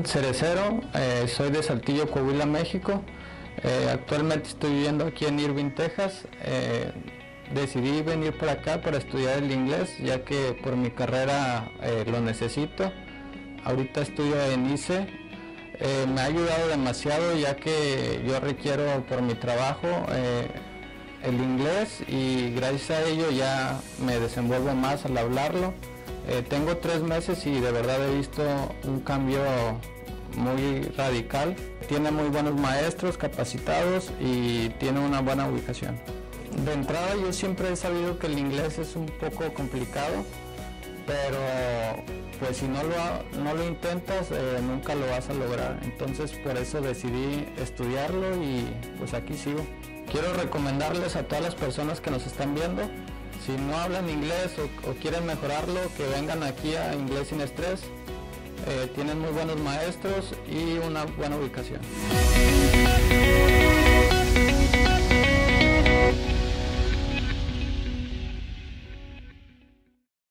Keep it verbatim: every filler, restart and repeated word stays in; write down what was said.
Cerecero, eh, soy de Saltillo, Coahuila, México. Eh, actualmente estoy viviendo aquí en Irving, Texas. Eh, decidí venir para acá para estudiar el inglés, ya que por mi carrera eh, lo necesito. Ahorita estudio en I C E. Eh, me ha ayudado demasiado, ya que yo requiero por mi trabajo eh, el inglés, y gracias a ello ya me desenvuelvo más al hablarlo. Eh, tengo tres meses y de verdad he visto un cambio muy radical. Tiene muy buenos maestros capacitados y tiene una buena ubicación. De entrada, yo siempre he sabido que el inglés es un poco complicado, pero pues si no lo, no lo intentas, eh, nunca lo vas a lograr. Entonces por eso decidí estudiarlo y pues aquí sigo. Quiero recomendarles a todas las personas que nos están viendo, si no hablan inglés o, o quieren mejorarlo, que vengan aquí a Inglés Sin Estrés. Eh, tienen muy buenos maestros y una buena ubicación.